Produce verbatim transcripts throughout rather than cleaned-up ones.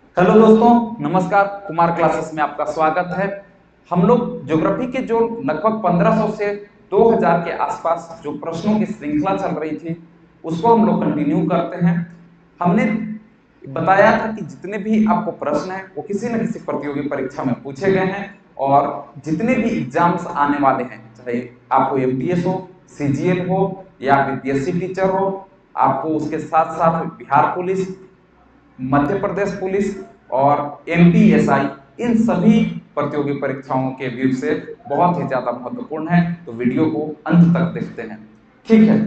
Hello दोस्तों, नमस्कार। Kumar classes में आपका स्वागत है। हम लोग ज्योग्राफी के जो लगभग पंद्रह सौ से दो हज़ार के आसपास जो प्रश्नों की श्रृंखला चल रही थी उसको हम लोग कंटिन्यू करते हैं। हमने बताया था कि जितने भी आपको प्रश्न हैं वो किसी न किसी प्रतियोगी परीक्षा में पूछे गए हैं और जितने भी एग्जाम्स आने वाले हैं, चाहे आपको एमटीएस हो, सीजीएल हो या बीपीएससी टीचर हो, आपको उसके साथ साथ बिहार पुलिस, मध्य प्रदेश पुलिस और एमपीएसआई, इन सभी प्रतियोगी परीक्षाओं के व्यू से बहुत ही ज्यादा महत्वपूर्ण है। तो वीडियो को अंत तक देखते हैं, ठीक है।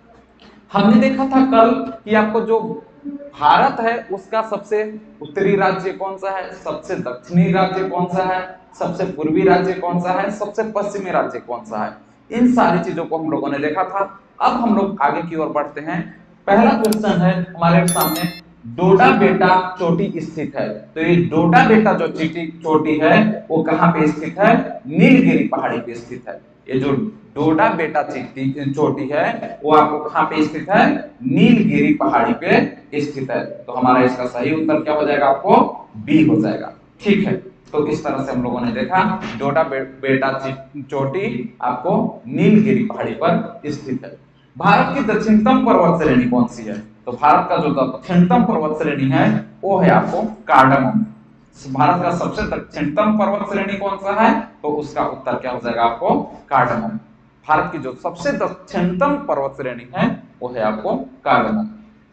हमने देखा था कल कि आपको जो भारत है उसका सबसे उत्तरी राज्य कौन सा है, सबसे दक्षिणी राज्य कौन सा है, सबसे पूर्वी राज्य कौन सा है, सबसे पश्चिमी राज्य कौन सा है, इन सारी चीजों को हम लोगों ने देखा था। अब हम लोग आगे की ओर बढ़ते हैं। पहला क्वेश्चन है हमारे सामने, डोडा बेटा चोटी स्थित है। तो ये डोडा बेटा जो चोटी चोटी है वो कहाँ पे स्थित है? नीलगिरी पहाड़ी पे स्थित है। ये जो डोडा बेटा चोटी है वो आपको कहाँ पे स्थित है? नीलगिरी पहाड़ी पे स्थित है। तो हमारा इसका सही उत्तर क्या हो जाएगा? आपको बी हो जाएगा, ठीक है। तो इस तरह से हम लोगों ने देखा डोडा बे, बेटा चोटी आपको नीलगिरी पहाड़ी पर स्थित है। भारत की दक्षिणतम पर्वत श्रेणी कौन सी है? तो भारत का जो दक्षिणतम पर्वत श्रेणी है वो है आपको कार्डमम। भारत का सबसे दक्षिणतम पर्वत श्रेणी कौन सा है? तो उसका उत्तर क्या हो जाएगा? आपको कार्डमम। भारत की जो सबसे दक्षिणतम पर्वत श्रेणी है वो है आपको कार्डमम।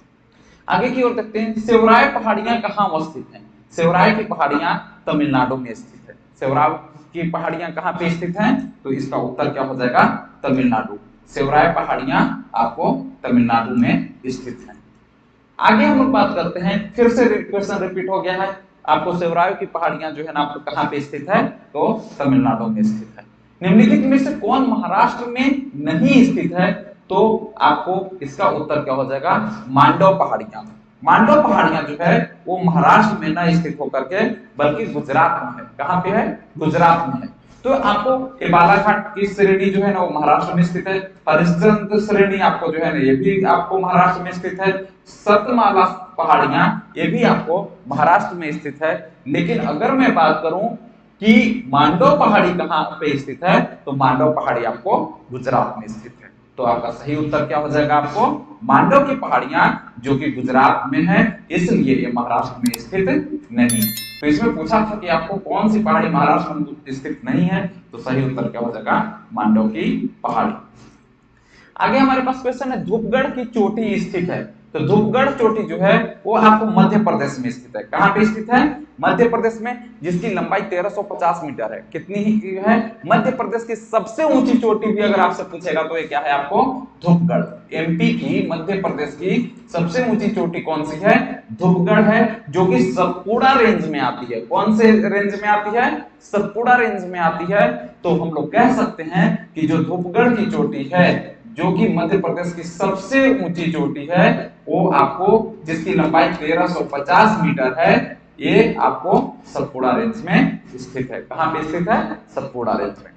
आगे की ओर देखते हैं, सेवराय पहाड़ियां कहां अवस्थित हैं? सेवराय की पहाड़ियां तमिलनाडु में स्थित है। सेवराय की पहाड़ियां कहां पे स्थित हैं? तो इसका उत्तर क्या हो जाएगा? तमिलनाडु। सेवराय पहाड़ियां आपको तमिलनाडु में स्थित हैं। आगे हम लोग बात करते हैं, फिर से क्वेश्चन रिपीट हो गया है। आपको सेवराय की पहाड़ियां जो है ना आपको कहां पे स्थित है? तो तमिलनाडु में स्थित है। निम्नलिखित में से कौन महाराष्ट्र में नहीं स्थित है? तो आपको इसका उत्तर क्या हो जाएगा? मांडव पहाड़ियां। मांडव पहाड़ियां जो है वो महाराष्ट्र में न स्थित होकर के बल्कि गुजरात में है। कहां पे है? गुजरात में है। तो आपको ये बालाघाट की श्रेणी जो है ना वो महाराष्ट्र में स्थित है। हरिश्चंद्र श्रेणी आपको जो है ना ये भी आपको महाराष्ट्र में स्थित है। सतमाला पहाड़ियां ये भी आपको महाराष्ट्र में स्थित है। लेकिन अगर मैं बात करूं कि मांडव पहाड़ी कहां पे स्थित है, तो मांडव पहाड़ी आपको गुजरात में स्थित है। तो आपका सही उत्तर क्या हो जाएगा? आपको मांडव की पहाड़ियां जो कि गुजरात में है, इसलिए ये महाराष्ट्र में स्थित नहीं। तो इसमें पूछा था कि आपको कौन सी पहाड़ी महाराष्ट्र में स्थित नहीं है, तो सही उत्तर क्या हो जाएगा? मांडव की पहाड़ी। आगे हमारे पास क्वेश्चन है, धूपगढ़ की चोटी स्थित है। तो धूपगढ़ चोटी जो है वो आपको मध्य प्रदेश में स्थित है। कहां पे स्थित है? मध्य प्रदेश में, जिसकी लंबाई तेरह सौ पचास मीटर है। कितनी ही है? मध्य प्रदेश की सबसे ऊंची चोटी भी अगर आपसे पूछेगा तो ये क्या है? आपको धूपगढ़। एमपी की, मध्य प्रदेश की सबसे ऊंची चोटी कौन सी है? धूपगढ़ है, जो कि सतपुड़ा रेंज में आती है। कौन से रेंज में आती है? सतपुड़ा रेंज में आती है। तो हम लोग कह सकते हैं कि जो धूपगढ़ की चोटी है जो कि मध्य प्रदेश की सबसे ऊंची चोटी है, वो आपको, जिसकी लंबाई तेरह सौ पचास मीटर है, ये आपको सतपुड़ा रेंज में स्थित है। कहां पे स्थित है? सतपुड़ा रेंज में।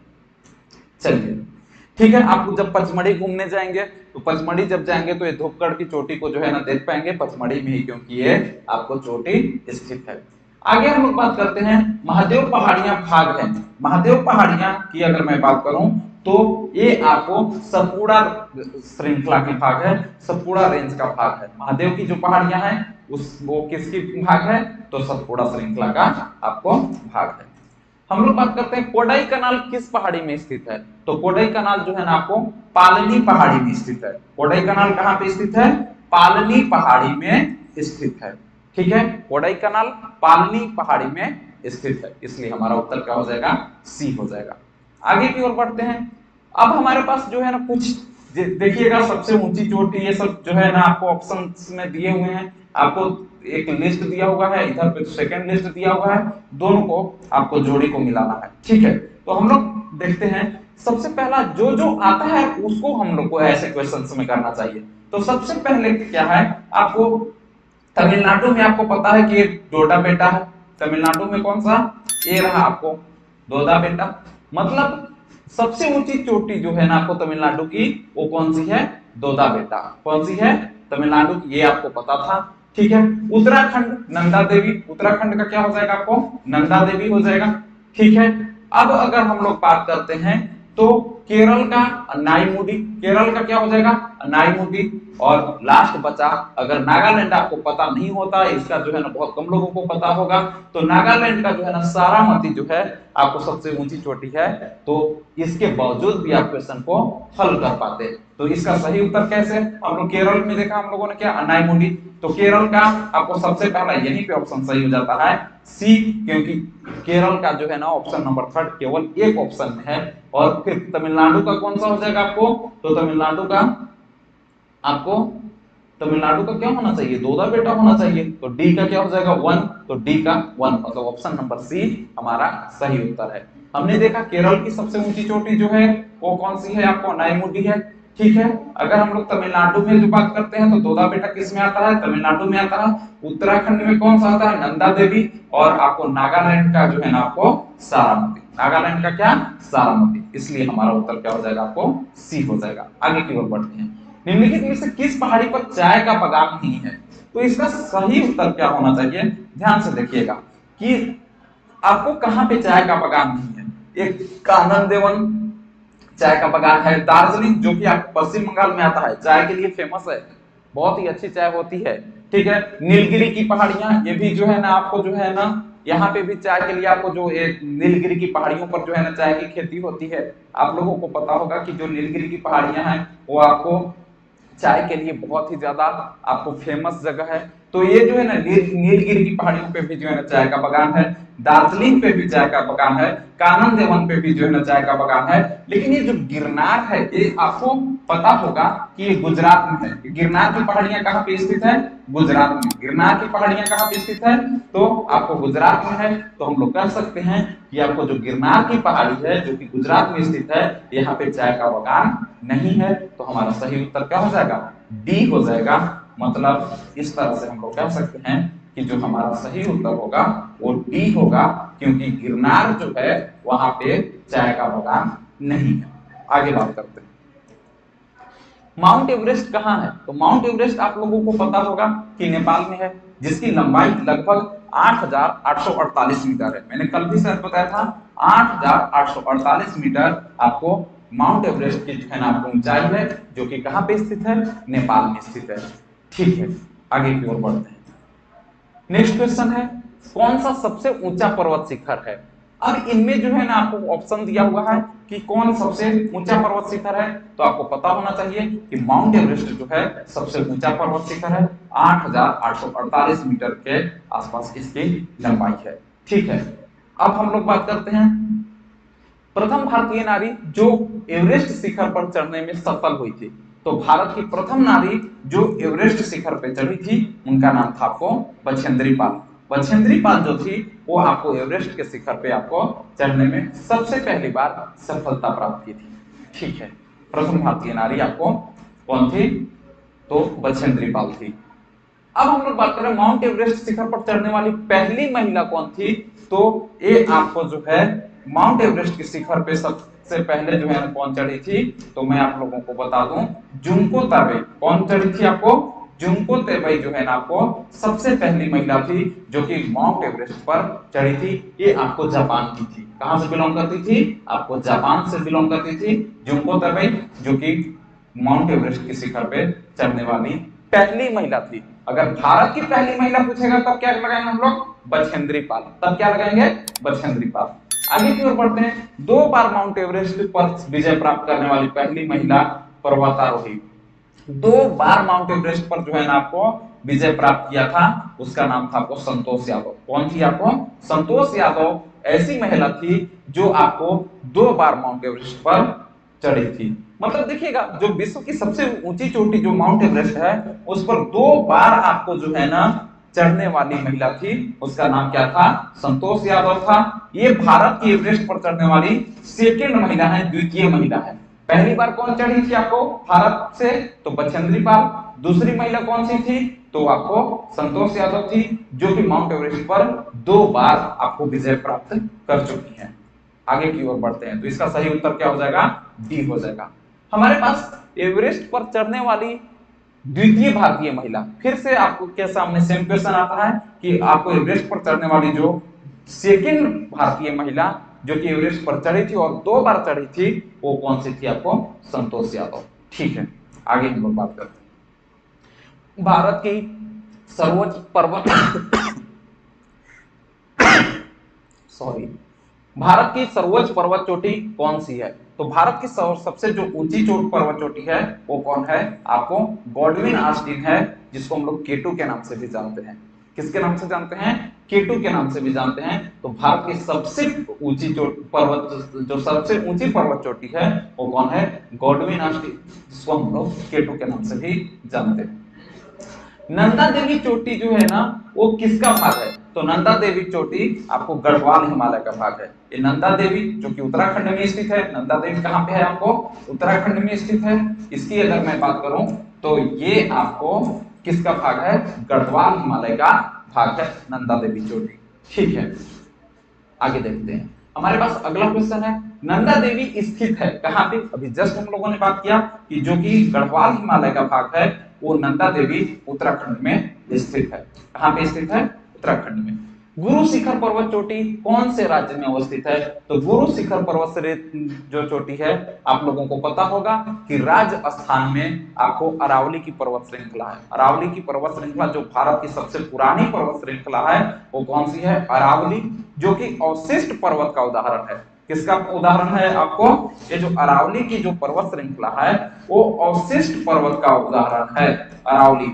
चलिए ठीक है, आप जब पचमढ़ी घूमने जाएंगे तो पचमढ़ी जब जाएंगे तो ये धूपगढ़ की चोटी को जो है ना देख पाएंगे पचमढ़ी में ही, क्योंकि ये आपको चोटी स्थित है। आगे हम लोग बात करते हैं, महादेव पहाड़ियां भाग है। महादेव पहाड़ियां की अगर मैं बात करूं तो ये आपको सतपुड़ा श्रृंखला की भाग है, सतपुड़ा रेंज का भाग है। महादेव की जो पहाड़ियां हैं उस वो किसकी भाग है? तो सतपुड़ा श्रृंखला का आपको भाग है। हम लोग बात करते हैं, कोडाई कनाल किस पहाड़ी में स्थित है? तो कोडाई कनाल जो है ना आपको पालनी पहाड़ी में स्थित है। कोडाई कनाल कहां पे स्थित है? पालनी पहाड़ी में स्थित है, ठीक है। कोडाई कनाल पालनी पहाड़ी में स्थित है, इसलिए हमारा उत्तर क्या हो जाएगा? सी हो जाएगा। आगे की ओर बढ़ते हैं। अब हमारे पास जो है ना कुछ देखिएगा, सबसे ऊंची चोटी ये सब जो है ना आपको ऑप्शंस में दिए हुए हैं। आपको एक लिस्ट दिया हुआ है, इधर पे सेकंड लिस्ट दिया हुआ है, दोनों को आपको जोड़ी को मिलाना है, ठीक है। तो हम लोग देखते हैं, सबसे पहला जो जो आता है उसको हम लोग को ऐसे क्वेश्चंस में करना चाहिए। तो सबसे पहले क्या है, आपको तमिलनाडु में आपको पता है कि डोडा बेटा है। तमिलनाडु में कौन सा? ये रहा आपको डोडा बेटा। मतलब सबसे ऊंची चोटी जो है ना आपको तमिलनाडु की, वो कौन सी है? दोदा बेटा। कौन सी है? तमिलनाडु की, ये आपको पता था। ठीक है। उत्तराखंड नंदा देवी, उत्तराखंड का क्या हो जाएगा आपको नंदा देवी हो जाएगा। ठीक है। अब अगर हम लोग बात करते हैं तो केरल का नाईमुडी, केरल का क्या हो जाएगा नाईमुडी। और लास्ट बचा, अगर नागालैंड आपको पता नहीं होता, इसका जो है ना बहुत कम लोगों को पता होगा, तो नागालैंड का जो है ना सारामती जो है आपको सबसे ऊंची चोटी है। तो इसके बावजूद भी आप क्वेश्चन को हल कर पाते। तो इसका सही उत्तर कैसे, हम लोग केरल में देखा हम लोगों ने क्या नाईमुडी, तो केरल का आपको सबसे पहला यहीं पे ऑप्शन सही हो जाता है सी, क्योंकि केरल का जो है ना ऑप्शन नंबर थर्ड केवल एक ऑप्शन में है। और फिर तमिलनाडु का कौन सा हो जाएगा आपको, तो तमिलनाडु का आपको तमिलनाडु का क्या होना चाहिए दो बेटा होना चाहिए, तो डी का क्या हो जाएगा वन, तो डी का वन मतलब ऑप्शन नंबर सी हमारा सही उत्तर है। हमने देखा केरल की सबसे ऊंची चोटी जो है वो कौन सी है आपको नाईमुडी है। ठीक है। अगर हम लोग तमिलनाडु में जो बात करते हैं तो दोदा बेटा किस में आता है तमिलनाडु में आता है। उत्तराखंड में कौन सा आता है नंदा देवी। और आपको नागालैंड का जो है ना आपको सारामती, नागालैंड का क्या सारामती, इसलिए हमारा उत्तर क्या हो जाएगा आपको सी हो जाएगा। आगे की ओर बढ़ते हैं। निम्नलिखित में से किस पहाड़ी पर चाय का बागान नहीं है, तो इसका सही उत्तर क्या होना चाहिए, ध्यान से देखिएगा कि आपको कहां पे चाय का बागान नहीं है। एक कानन देवन चाय का बागान है, दार्जिलिंग जो कि आप पश्चिम बंगाल में आता है चाय के लिए फेमस है, बहुत ही अच्छी चाय होती है। ठीक है। नीलगिरी की पहाड़ियां, ये भी जो है ना आपको जो है ना यहाँ पे भी चाय के लिए आपको जो एक नीलगिरी की पहाड़ियों पर जो है ना चाय की खेती होती है। आप लोगों को पता होगा कि जो नीलगिरी की पहाड़ियां हैं वो आपको चाय के लिए बहुत ही ज्यादा आपको फेमस जगह है। तो ये जो है ना नील नीलगिरी की पहाड़ियों पे भी जो है ना चाय का बागान है, दार्जिलिंग पे भी चाय का बागान है, कानन देवन पे भी जो है ना चाय का बागान है। लेकिन ये जो गिरनार है ये आपको पता होगा कि ये गुजरात में है। गिरनार की पहाड़ियां कहाँ पे स्थित है गुजरात में। गिरनार की पहाड़ियां कहाँ पे स्थित है तो आपको गुजरात में है। तो हम लोग कह सकते हैं कि आपको जो गिरनार की पहाड़ी है जो कि गुजरात में स्थित है यहाँ पे चाय का बागान नहीं है। तो हमारा सही उत्तर क्या हो जाएगा डी हो जाएगा। मतलब इस तरह से हम लोग कह सकते हैं कि जो हमारा सही उत्तर होगा वो डी होगा, क्योंकि गिरनार जो है वहां पे चाय का बागान नहीं है। आगे बात करते हैं। माउंट एवरेस्ट कहाँ है, तो माउंट एवरेस्ट आप लोगों को पता होगा कि नेपाल में है, जिसकी लंबाई लगभग आठ हजार आठ सौ अड़तालीस मीटर है। मैंने कल भी शायद बताया था आठ हजार आठ सौ अड़तालीस मीटर आपको माउंट एवरेस्ट की जो है ना आपको ऊंचाई है, जो कि कहां पे स्थित है नेपाल में स्थित है। ठीक है। आगे की ओर बढ़ते हैं। नेक्स्ट क्वेश्चन है कौन सा सबसे ऊंचा पर्वत शिखर है। अब इनमें जो है ना आपको ऑप्शन दिया हुआ है कि कौन सबसे ऊंचा पर्वत शिखर है, तो आपको पता होना चाहिए कि माउंट एवरेस्ट जो है सबसे ऊंचा पर्वत शिखर है, आठ हजार आठ सौ अड़तालीस मीटर के आसपास इसकी लंबाई है। ठीक है। अब हम लोग बात करते हैं प्रथम भारतीय नारी जो एवरेस्ट शिखर पर चढ़ने में सफल हुई थी। तो भारत की प्रथम नारी जो एवरेस्ट शिखर पर चढ़ी थी उनका नाम था आपको बछेंद्री पाल। बछेंद्री पाल जो थी वो आपको एवरेस्ट के शिखर पे आपको चढ़ने में सबसे पहली बार सफलता प्राप्त की थी। ठीक है। प्रथम भारतीय नारी आपको कौन थी, तो बछेंद्री पाल थी। अब हम लोग बात करें माउंट एवरेस्ट शिखर पर चढ़ने वाली पहली महिला कौन थी, तो ये आपको जो है माउंट एवरेस्ट के शिखर पे सबसे पहले जो है कौन चढ़ी थी, तो मैं आप लोगों को बता दूं जुंको ताबे। कौन चढ़ी थी आपको जुंको ताबे जो है ना आपको सबसे पहली महिला थी जो कि माउंट एवरेस्ट पर चढ़ी थी। ये आपको जापान की थी। कहां से बिलोंग करती थी, आपको जापान से बिलोंग करती थी जुंको ताबे, जो कि माउंट एवरेस्ट के शिखर पे चढ़ने वाली पहली महिला थी। अगर भारत की पहली महिला पूछेगा तब क्या लगाएंगे हम लोग बछेंद्री पाल, तब क्या लगाएंगे बछेंद्री पाल। आगे की ओर बढ़ते हैं। दो बार माउंट एवरेस्ट पर विजय प्राप्त करने वाली पहली महिला पर्वतारोही, दो बार माउंट एवरेस्ट पर जो है ना आपको विजय प्राप्त किया था, उसका नाम था आपको संतोष यादव। कौन थी आपको संतोष यादव ऐसी महिला थी जो आपको दो बार माउंट एवरेस्ट पर चढ़ी थी। मतलब देखिएगा जो विश्व की सबसे ऊंची चोटी जो माउंट एवरेस्ट है उस पर दो बार आपको जो है ना चढ़ने वाली महिला थी, उसका नाम क्या था संतोष यादव था। ये भारत की एवरेस्ट पर चढ़ने वाली सेकेंड महिला है, द्वितीय महिला है। पहली बार कौन चढ़ी थी आपको भारत से, तो बछेंद्री पाल। दूसरी महिला कौन सी थी, तो आपको संतोष यादव थी जो कि माउंट एवरेस्ट पर दो बार आपको विजय प्राप्त कर चुकी है। आगे की ओर बढ़ते हैं। तो इसका सही उत्तर क्या हो जाएगा डी हो जाएगा। हमारे पास एवरेस्ट पर चढ़ने वाली द्वितीय भारतीय महिला। फिर से आपको क्या सामने सेम क्वेश्चन आता है कि आपको एवरेस्ट पर चढ़ने वाली जो सेकंड भारतीय महिला जो कि एवरेस्ट पर चढ़ी थी और दो बार चढ़ी थी वो कौन सी थी? आपको संतोष यादव। ठीक है, आगे हम लोग बात करते हैं भारत की सर्वोच्च पर्वत सॉरी भारत की सर्वोच्च पर्वत चोटी कौन सी है? तो भारत की सबसे जो ऊंची चोट पर्वत चोटी है वो कौन है? आपको गॉडविन ऑस्टिन है, जिसको हम लोग केटू के नाम से भी जानते हैं। किसके नाम से जानते हैं? केटू के नाम से भी जानते हैं। तो भारत की सबसे ऊंची चोट पर्वत जो सबसे ऊंची पर्वत चोटी है वो कौन है? गॉडविन ऑस्टिन, जिसको हम लोग केटू के नाम से भी जानते हैं। नंदा देवी चोटी जो है ना वो किसका भाग है? तो नंदा देवी चोटी आपको गढ़वाल हिमालय का भाग है। ये नंदा देवी जो कि उत्तराखंड में स्थित है, नंदा देवी कहाँ पे है? आपको उत्तराखंड में स्थित है। इसकी अगर मैं बात करूं तो ये आपको किसका भाग है? गढ़वाल हिमालय का भाग है नंदा देवी चोटी। ठीक है, आगे देखते हैं। हमारे पास अगला क्वेश्चन है, नंदा देवी स्थित है कहाँ पे? अभी जस्ट हम लोगों ने बात किया कि जो कि गढ़वाल हिमालय का भाग है वो नंदा देवी उत्तराखंड में स्थित है। कहाँ पे स्थित है? उत्तराखंड में। गुरु शिखर पर्वत चोटी कौन से राज्य में अवस्थित है? तो गुरु शिखर पर्वत जो चोटी है आप लोगों को पता होगा कि राजस्थान में आपको अरावली की पर्वत श्रृंखला है। अरावली की पर्वत श्रृंखला जो भारत की सबसे पुरानी पर्वत श्रृंखला है वो कौन सी है? अरावली, जो कि अवशिष्ट पर्वत का उदाहरण है। किसका उदाहरण है? आपको ये जो अरावली की जो पर्वत श्रृंखला है वो अवशिष्ट पर्वत का उदाहरण है। अरावली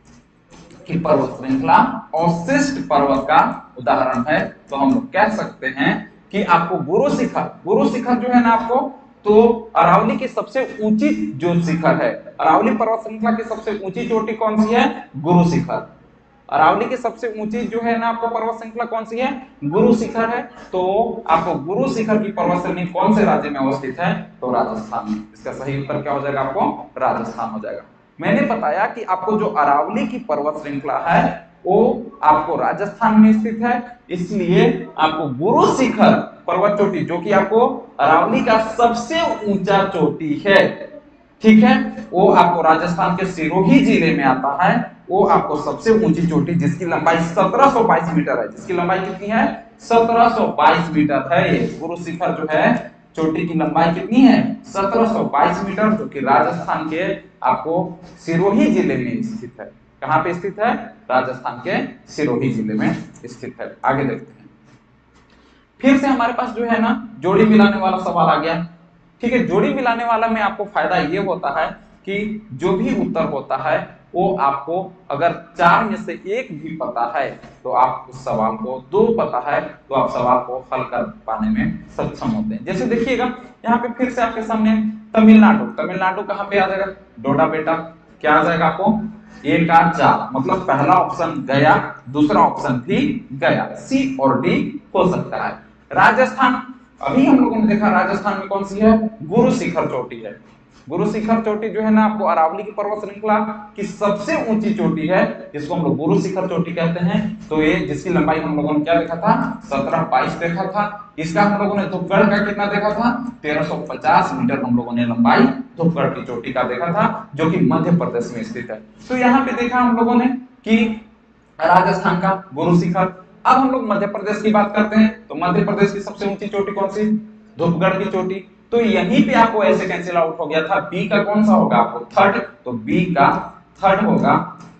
की पर्वत श्रृंखला अवशिष्ट पर्वत का उदाहरण है। तो हम लोग कह सकते हैं कि आपको गुरु शिखर गुरु शिखर जो है ना आपको, तो अरावली की सबसे ऊंची जो शिखर है, अरावली पर्वत श्रृंखला की सबसे ऊंची चोटी कौन सी है? गुरु शिखर। अरावली की सबसे ऊंची जो है ना आपको पर्वत श्रृंखला कौन सी है? गुरु शिखर है। तो आपको गुरु शिखर की पर्वत श्रेणी कौन से राज्य में अवस्थित है? तो राजस्थान में। इसका सही उत्तर क्या हो जाएगा? आपको राजस्थान हो जाएगा। मैंने बताया कि आपको जो अरावली की पर्वत श्रृंखला है वो आपको राजस्थान में स्थित है, इसलिए आपको गुरु शिखर पर्वत चोटी जो कि आपको अरावली का सबसे ऊंचा चोटी है, ठीक है, वो आपको राजस्थान के सिरोही जिले में आता है। वो आपको सबसे ऊंची चोटी जिसकी लंबाई सत्रह सौ बाईस मीटर है, जिसकी लंबाई कितनी है? सत्रह सौ बाईस मीटर है। ये गुरु शिखर जो है चोटी की लंबाई कितनी है? सत्रह सौ बाईस मीटर, जो कि राजस्थान के आपको सिरोही जिले में स्थित है। कहां पे स्थित है? राजस्थान के सिरोही जिले में स्थित है। आगे देखते हैं। फिर से हमारे पास जो है ना जोड़ी मिलाने वाला सवाल आ गया। ठीक है, जोड़ी मिलाने वाला में आपको फायदा ये होता है कि जो भी उत्तर होता है वो आपको अगर चार में से एक भी पता है तो आप उस सवाल को, दो पता है तो आप सवाल को हल कर पाने में सक्षम होते हैं। जैसे देखिएगा यहाँ पे फिर से आपके सामने तमिलनाडु, तमिलनाडु कहाँ पे आ जाएगा? डोडा बेटा। क्या आ जाएगा आपको? एक आठ चार, मतलब पहला ऑप्शन गया, दूसरा ऑप्शन भी गया, सी और डी हो सकता है। राजस्थान, अभी हम लोगों ने देखा राजस्थान में कौन सी है? गुरु शिखर चोटी है। गुरु शिखर चोटी जो है ना आपको अरावली की पर्वत श्रृंखला की सबसे ऊंची चोटी है, जिसको हम लोग गुरु शिखर चोटी कहते हैं। तो ये जिसकी लंबाई हम लोगों ने क्या देखा था? सत्रह बाईस देखा था। इसका हम लोगों ने धूपगढ़ का कितना देखा था? तेरह सौ पचास मीटर हम लोगों ने लंबाई धूपगढ़ की चोटी का देखा था, जो कि मध्य प्रदेश में स्थित है। तो यहाँ पे देखा हम लोगों ने कि राजस्थान का गुरु शिखर। अब हम लोग मध्य प्रदेश की बात करते हैं, तो मध्य प्रदेश की सबसे ऊंची चोटी कौन सी? धूपगढ़ की चोटी। तो यहीं पे आपको ऐसे कैंसिल आउट हो गया था, बी का कौन सा होगा? आपको थर्ड, तो बी का थर्ड होगा।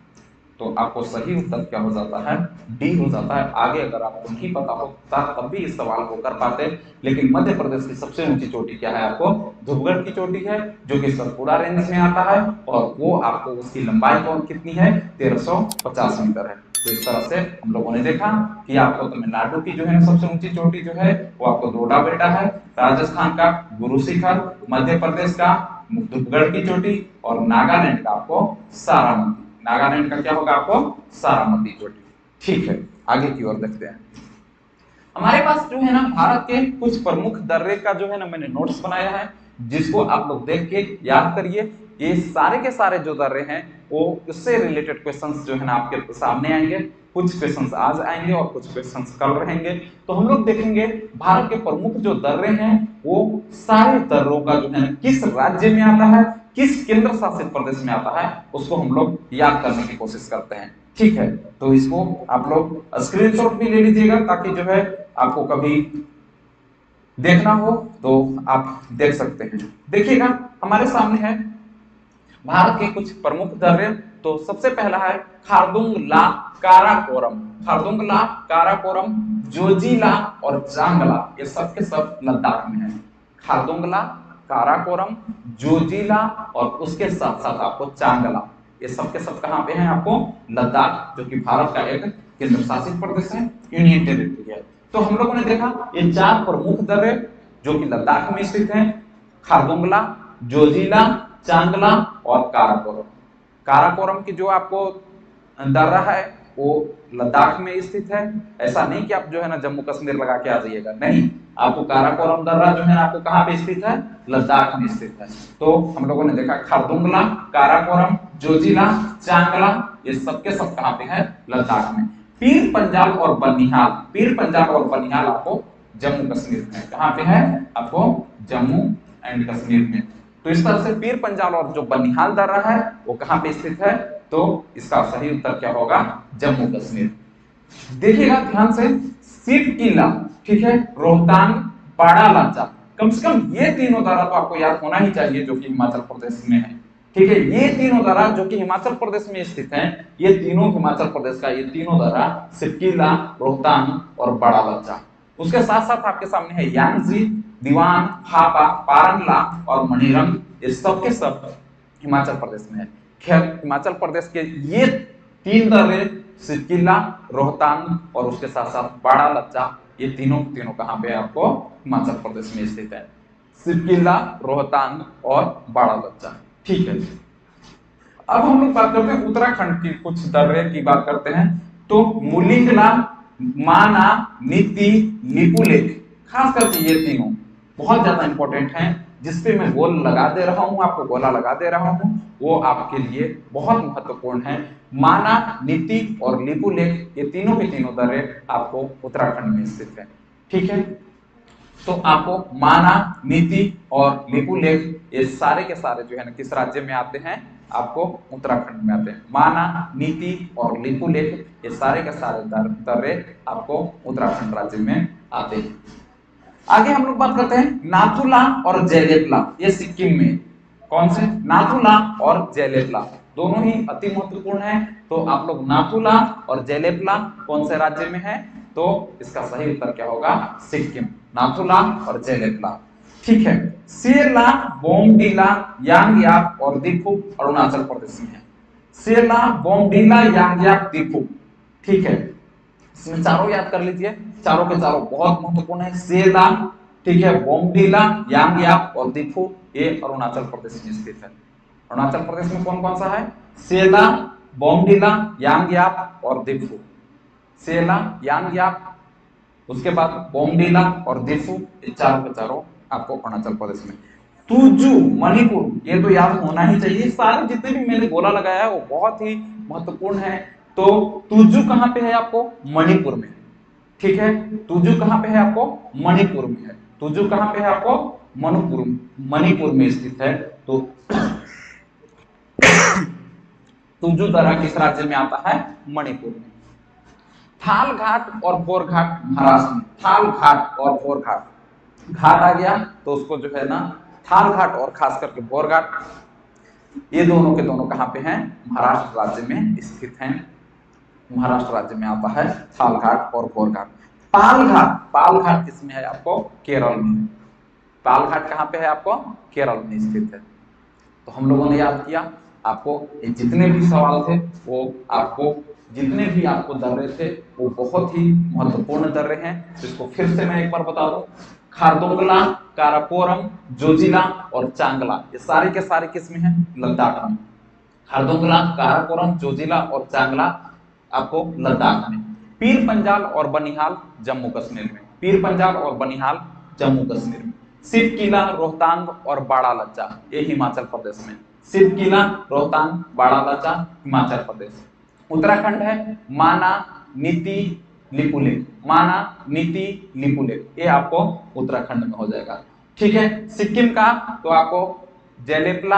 तो आपको सही उत्तर क्या हो जाता है? डी हो जाता है। आगे अगर आपको नहीं पता होता तब भी इस सवाल को कर पाते, लेकिन मध्य प्रदेश की सबसे ऊंची चोटी क्या है? आपको धूपगढ़ की चोटी है, जो कि सतपुड़ा रेंज में आता है, और वो आपको उसकी लंबाई कौन कितनी है? तेरह सौ पचास मीटर है। तो इस तरह से हम लोगों ने देखा कि आपको तमिलनाडु की जो है सबसे ऊंची चोटी जो है वो आपको डोडा बेटा है, राजस्थान का गुरु शिखर, मध्य प्रदेश का धूपगढ़ की चोटी, और नागालैंड का आपको सारामती। नागालैंड का क्या होगा? आपको सारामती चोटी। ठीक है, आगे की ओर देखते हैं। हमारे पास जो है ना भारत के कुछ प्रमुख दर्रे का जो है ना मैंने नोट्स बनाया है, जिसको आप लोग देख के याद करिए। ये सारे के सारे जो दर्रे हैं वो उससे रिलेटेड क्वेश्चंस जो है ना आपके सामने आएंगे। कुछ क्वेश्चंस आज आएंगे और कुछ क्वेश्चंस कल रहेंगे। तो हम लोग देखेंगे भारत के प्रमुख जो दर्रे हैं वो सारे दर्रों का जो है ना किस राज्य में आता है, किस केंद्र शासित प्रदेश में आता है उसको हम लोग याद करने की कोशिश करते हैं। ठीक है, तो इसको आप लोग स्क्रीनशॉट भी ले लीजिएगा ताकि जो है आपको कभी देखना हो तो आप देख सकते हैं। देखिएगा हमारे सामने है भारत के कुछ प्रमुख दर्रे। तो सबसे पहला है खारदुंग ला, काराकोरम। खारदुंग ला, काराकोरम, जोजिला और जांगला, ये सब के सब लद्दाख में है। खारदुंग ला, काराकोरम, जोजिला और उसके साथ साथ आपको चांगला, ये सब के सब कहां पे हैं? आपको लद्दाख, जो कि भारत का एक केंद्र शासित प्रदेश है, यूनियन टेरिटरी है। तो हम लोगों ने देखा ये चार प्रमुख दर्रे जो कि लद्दाख में स्थित हैं, खारदुंग ला, जोजिला, चांगला और काराकोरम। काराकोरम की जो आपको दर्रा है वो लद्दाख में स्थित है। ऐसा नहीं कि आप जो है ना जम्मू कश्मीर लगा के आ जाइएगा, नहीं, आपको काराकोरम दर्रा जो है ना आपको कहां पे स्थित है? लद्दाख में स्थित है। तो हम लोगों ने देखा खारदुंग ला, काराकोरम, जोजिला, चांगला, ये सब के सब कहां पे है? लद्दाख में। पीर पंजाल और बनिहाल, पीर पंजाल और बनिहाल आपको जम्मू कश्मीर में, कहां पे है? आपको जम्मू एंड कश्मीर में। तो इस तरह से पीर पंजाल और जो बनिहाल दर्रा है वो कहां पे स्थित है? तो इसका सही उत्तर क्या होगा? जम्मू कश्मीर। देखिएगा ध्यान से, सिप किला, ठीक है, रोहतांग, बाड़ा लाचा, कम से कम ये तीनों दर्रा तो आपको याद होना ही चाहिए जो कि हिमाचल प्रदेश में है। ठीक है, ये तीनों दर्रा जो कि हिमाचल प्रदेश में स्थित हैं, ये तीनों हिमाचल प्रदेश का ये तीनों दर्रा सिप किला, रोहतांग और बाड़ा लाचा। उसके साथ साथ आपके सामने है यांगजी, दीवान, हापा, पारनला और मणिरंग, ये सब के सब हिमाचल प्रदेश में है। खैर हिमाचल प्रदेश के ये तीन दर्रे सिप किला, रोहतांग और उसके साथ साथ बाड़ा लच्चा, ये तीनों तीनों कहां पे आपको? हिमाचल प्रदेश में स्थित है, सिप किला, रोहतांग और बाड़ा लच्चा। ठीक है, अब हम लोग बात करते हैं उत्तराखंड की कुछ दर्रे की बात करते हैं। तो मुलिंगला, माना, नीति, लिपुलेख, खास करके ये तीनों बहुत ज्यादा इंपॉर्टेंट हैं। जिसपे मैं गोल लगा दे रहा हूं, आपको गोला लगा दे रहा हूं, वो आपके लिए बहुत महत्वपूर्ण है। माना, नीति और लिपुलेख, ये तीनों के तीनों दर्रे आपको उत्तराखंड में स्थित है। ठीक है, तो आपको माना, नीति और लिपुलेख, ये सारे के सारे जो है ना किस राज्य में आते हैं? आपको उत्तराखंड में आते हैं। माना, नीति और लिपुलेख, ये सारे के सारे दर्रे आपको उत्तराखंड राज्य में आते हैं। आगे हम लोग बात करते हैं नाथुला और जेलेपला, ये सिक्किम में। कौन से? नाथुला और जेलेपला, दोनों ही अति महत्वपूर्ण है। तो आप लोग नाथुला और जेलेपला कौन से राज्य में है? तो इसका सही उत्तर क्या होगा? सिक्किम, नाथुला और जेलेपला। ठीक है, सेला, बोमडीला, यांगयाप और दिफुक अरुणाचल प्रदेश में है। सेला, बोमडीला, यांगयाप, दिफुक। ठीक है, इसमें चारों याद कर लीजिए, चारों के चारों बहुत महत्वपूर्ण है। सेला, ठीक है, बोमडीला, यांगयाप और दिफुक, ये अरुणाचल प्रदेश में स्थित है। अरुणाचल प्रदेश में कौन कौन सा है? सेला, बोमडीला, यांगयाप और दिफुक। सेला, यांगयाप, उसके बाद बोमडीला और दिफुक, ये चारों के चारों आपको अरुणाचल प्रदेश में। तुजू, मणिपुर, ये तो याद होना ही चाहिए। सारे जितने भी मैंने गोला लगाया है वो बहुत ही महत्वपूर्ण है। तो तुजू कहां पे है? आपको मणिपुर में। ठीक है, तुजू कहां पे है? आपको मणिपुर में है। तुजू कहां पे है? आपको मणिपुर, मणिपुर में स्थित है। तो तुजू दर्रा किस राज्य में आता है? मणिपुर में। थाल घाट और भोर घाट महाराष्ट्र में। थाल घाट और भोर घाट, घाट आ गया तो उसको जो है ना थाल घाट और खास करके भोर घाट, ये दोनों के दोनों कहां पे हैं? महाराष्ट्र राज्य में स्थित हैं। महाराष्ट्र राज्य में आता है थाल घाट और भोर घाट। पाल घाट, पाल घाट किसमें है? आपको केरल में। पाल घाट कहां पे है? आपको केरल में स्थित है। तो हम लोगों ने याद किया, आपको ये जितने भी सवाल थे वो आपको जितने भी आपको दर्रे थे वो बहुत ही महत्वपूर्ण दर्रे हैं। तो इसको फिर से मैं एक बार बता दूं, खारदुंगला, काराकोरम, जोजिला और चांगला, ये सारे के सारे किस में हैं? लद्दाख में। खारदुंगला, काराकोरम, जोजिला और चांगला आपको लद्दाख में। पीर पंजाल और बनिहाल जम्मू कश्मीर में। पीर पंजाल और बनिहाल जम्मू कश्मीर में। सिप किला, रोहतांग और बाड़ा लच्चा, ये हिमाचल प्रदेश में। सिप किला, रोहतांग, बाड़ा लच्चा हिमाचल प्रदेश। उत्तराखंड है माना, नीति, लिपुलेख। माना, नीति, लिपुलेख, ये आपको उत्तराखंड में हो जाएगा। ठीक है, सिक्किम का तो आपको जेलेपला,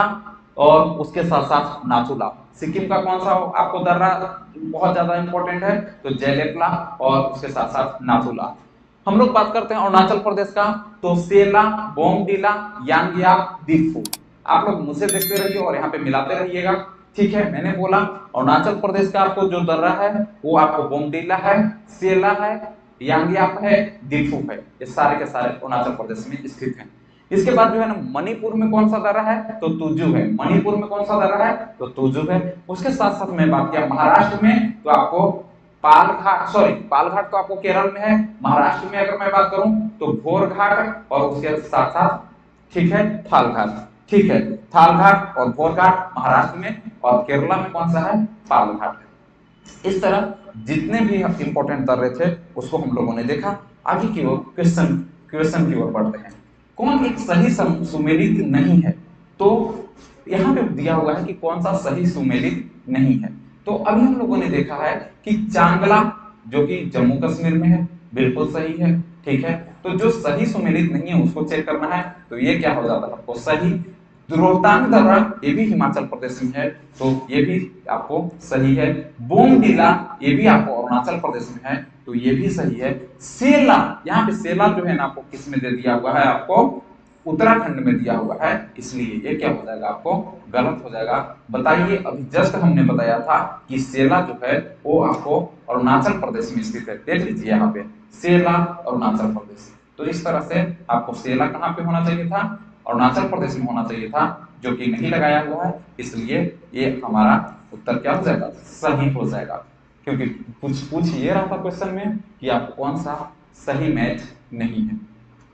और उसके साथ साथ नाथुला। सिक्किम का कौन सा आपको दर्रा बहुत ज्यादा इंपॉर्टेंट है, तो जेलेपला और उसके साथ साथ नाथुला। हम लोग बात करते हैं अरुणाचल प्रदेश का, तो सेला, बोमडिला, यांगियाप, दिफू। आप लोग मुझे देखते रहिए और यहाँ पे मिलाते रहिएगा, ठीक है। मैंने बोला अरुणाचल प्रदेश का आपको जो दर्रा है वो आपको बोमडिला है, सेला है, यांगियाप है, दिफू है, ये सारे के सारे अरुणाचल प्रदेश में स्थित हैं। इसके बाद जो है ना मणिपुर में कौन सा दर्रा है, तो तुजु है। मणिपुर में कौन सा दर्रा है, तो तुजु है। उसके साथ साथ मैं बात किया महाराष्ट्र में, तो आपको पालघाट, सॉरी पालघाट तो आपको केरल में है। महाराष्ट्र में अगर मैं बात करूं तो भोरघाट और उसके साथ साथ, ठीक है, थालघाट, ठीक है, थालघाट और भोरघाट महाराष्ट्र में, और केरला में कौन सा है, पालघाट। इस तरह जितने भी इंपॉर्टेंट दर्रे थे उसको हम लोगों ने देखा। आगे की ओर क्वेश्चन क्वेश्चन की ओर बढ़ते हैं। कौन एक सही सुमेलित नहीं है, तो यहाँ पे दिया हुआ है कि कौन सा सही सुमेलित नहीं है। तो अभी हम लोगों ने देखा है कि चांगला जो कि जम्मू कश्मीर में है, बिल्कुल सही है, ठीक है। तो जो सही सुमेलित नहीं है उसको चेक करना है, तो ये क्या हो जाता है आपको सही। रोहतांग दर्रा ये भी हिमाचल प्रदेश में है, तो ये भी आपको सही है। बोमडिला ये भी आपको अरुणाचल प्रदेश में है, तो ये भी सही है। सेला, यहाँ पे सेला जो है ना आपको किस में दे दिया हुआ है, आपको उत्तराखंड में दिया हुआ है, इसलिए ये क्या हो जाएगा, आपको गलत हो जाएगा। बताइए, अभी जस्ट हमने बताया था कि सेला जो है वो आपको अरुणाचल प्रदेश में स्थित है। देख लीजिए यहाँ पे सेला अरुणाचल प्रदेश। तो इस तरह से आपको सेला कहाँ पे होना चाहिए था, अरुणाचल प्रदेश में होना चाहिए था, जो कि नहीं लगाया हुआ है, इसलिए ये हमारा उत्तर क्या हो जाएगा, सही हो जाएगा। क्योंकि कुछ पूछ ये रहा था क्वेश्चन में कि आपको कौन सा सही मैच नहीं है।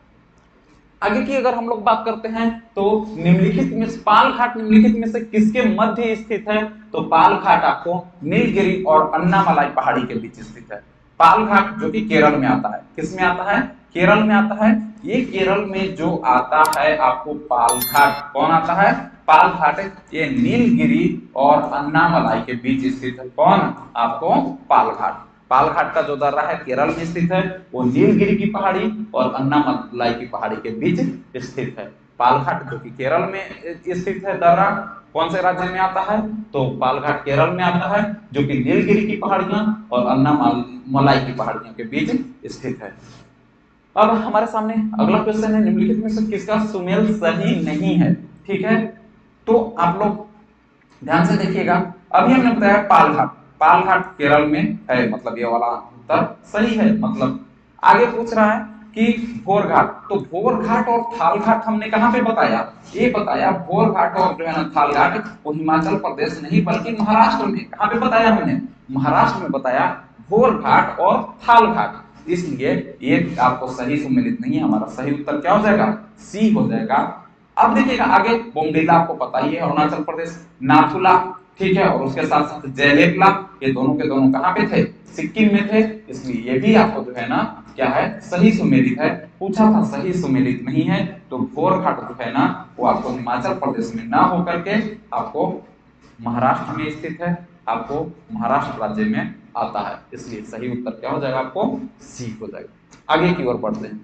आगे की अगर हम लोग बात करते हैं तो निम्नलिखित में पालघाट निम्नलिखित में से किसके मध्य स्थित है, तो पालघाट आपको नीलगिरी और अन्नामलाई पहाड़ी के बीच स्थित है। पालघाट जो कि केरल में आता है, किस में आता है, केरल में आता है। ये केरल में जो आता है आपको पालघाट, कौन आता है, पालघाट, ये नीलगिरी और अन्नामलाई के बीच स्थित है। कौन, आपको पालघाट। पालघाट का जो दर्रा है केरल में स्थित है, वो नीलगिरी की पहाड़ी और अन्नामलाई की पहाड़ी के बीच स्थित है। पालघाट जो कि केरल में स्थित है दर्रा, कौन से राज्य में आता है, तो पालघाट केरल में आता है, जो कि नीलगिरी की पहाड़ियां और अन्नामलाई की पहाड़ियों के बीच स्थित है। अब हमारे सामने अगला क्वेश्चन है, निम्नलिखित में से किसका सुमेल सही नहीं है, ठीक है। तो आप लोग ध्यान से देखिएगा, अभी हमने बताया पालघाट, पालघाट केरल में है, मतलब ये वाला उत्तर सही है। मतलब आगे पूछ रहा है कि भोरघाट, तो भोरघाट और थालघाट हमने कहां पे बताया, ये बताया भोरघाट और जो है ना थालघाट वो हिमाचल प्रदेश नहीं बल्कि महाराष्ट्र में, कहां पे बताया हमने, महाराष्ट्र में बताया भोरघाट और थालघाट, इसलिए ये आपको सही सुमेलित नहीं है। हमारा सही उत्तर क्या हो जाएगा, सी हो जाएगा। अब देखिएगा आगे, बोमडिला आपको पता ही है अरुणाचल प्रदेश, नाथुला, ठीक है, और उसके साथ साथ जेलेपला, ये दोनों के दोनों कहां पे थे, सिक्किम में थे, इसलिए ये भी आपको जो है ना क्या है, सही सुमेलित है। पूछा था सही सुमेलित नहीं है, तो भोरघाट जो है ना वो आपको हिमाचल प्रदेश में ना होकर के आपको महाराष्ट्र में स्थित है, आपको महाराष्ट्र राज्य में आता है, इसलिए सही उत्तर क्या हो जाएगा, आपको सी हो जाएगा। आगे की ओर बढ़ते हैं।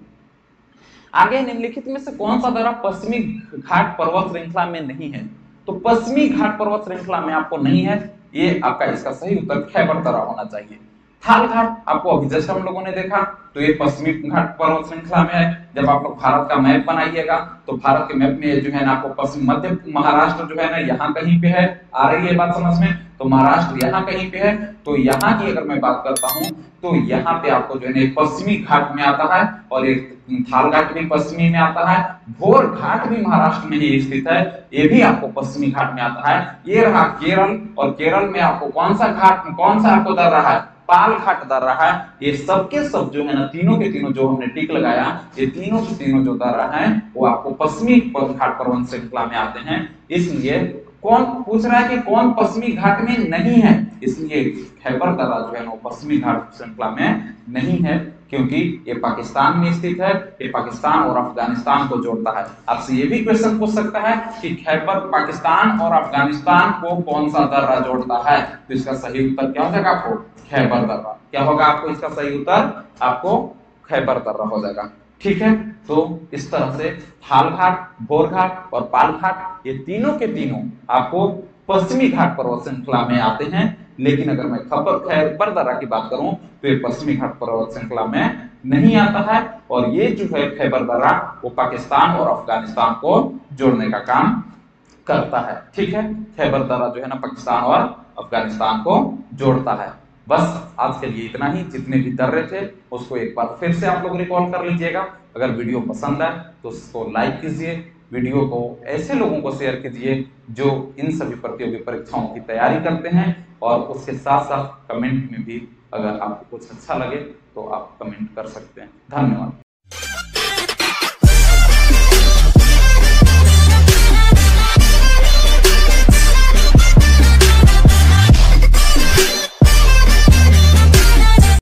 आगे निम्नलिखित में से कौन सा दर्रा पश्चिमी घाट पर्वत श्रृंखला में नहीं है, तो पश्चिमी घाट पर्वत श्रृंखला में आपको नहीं है, ये आपका इसका सही उत्तर खैबर दर्रा होना चाहिए। थालघाट आपको अभी जस्ट हम लोगों ने देखा, तो ये पश्चिमी घाट पर्वत श्रृंखला में है। जब आप लोग भारत का मैप बनाइएगा तो भारत के मैप में जो है ना आपको पश्चिम मध्य महाराष्ट्र जो है ना यहाँ कहीं पे है, आ रही है बात समझ में, तो महाराष्ट्र यहाँ कहीं पे है। तो यहाँ की अगर मैं बात करता हूँ तो यहाँ पे आपको जो है पश्चिमी घाट में आता है, और एक थालघाट भी पश्चिमी में आता है, भोरघाट भी महाराष्ट्र में ही स्थित है, ये भी आपको पश्चिमी घाट में आता है। ये रहा केरल, और केरल में आपको कौन सा घाट, कौन सा आपको दर्रा है, पालघाट दर्रा है। ये सबके सब जो है ना तीनों के तीनों जो हमने टिक लगाया, ये तीनों के तीनों जो दर्रा है वो आपको पश्चिमी घाट पर्वत श्रृंखला में आते हैं। इसलिए कौन पूछ रहा है कि कौन पश्चिमी घाट में नहीं है, इसलिए खैबर दर्रा जो है वो पश्चिमी घाट श्रृंखला में नहीं है, क्योंकि ये पाकिस्तान में स्थित है, ये पाकिस्तान और अफगानिस्तान को जोड़ता है। आपसे ये भी क्वेश्चन पूछ सकता है कि खैबर पाकिस्तान और अफगानिस्तान को कौन सा दर्रा जोड़ता है, तो इसका सही उत्तर क्या हो जाएगा, आपको खैबर दर्रा। क्या होगा आपको इसका सही उत्तर, आपको खैबर दर्रा हो जाएगा, ठीक है, तो इस तरह से हाल घाट, भोर घाट और पाल घाट, ये तीनों के तीनों आपको पश्चिमी घाट पर्वत श्रृंखला में आते हैं। लेकिन अगर मैं खबर खैबर दर्रा की बात करूं तो ये पश्चिमी घाट पर्वत श्रृंखला में नहीं आता है। और ये जो है खैबर दर्रा, वो पाकिस्तान और अफगानिस्तान को जोड़ने का काम करता है। ठीक है, खैबर दर्रा जो है ना पाकिस्तान और अफगानिस्तान को जोड़ता है। बस आज के लिए इतना ही। जितने भी दर्रे थे उसको एक बार फिर से आप लोग रिकॉल कर लीजिएगा। अगर वीडियो पसंद आए तो उसको लाइक कीजिए, वीडियो को ऐसे लोगों को शेयर कीजिए जो इन सभी प्रतियोगी परीक्षाओं की तैयारी करते हैं। और उसके साथ साथ कमेंट में भी अगर आपको कुछ अच्छा लगे तो आप कमेंट कर सकते हैं। धन्यवाद।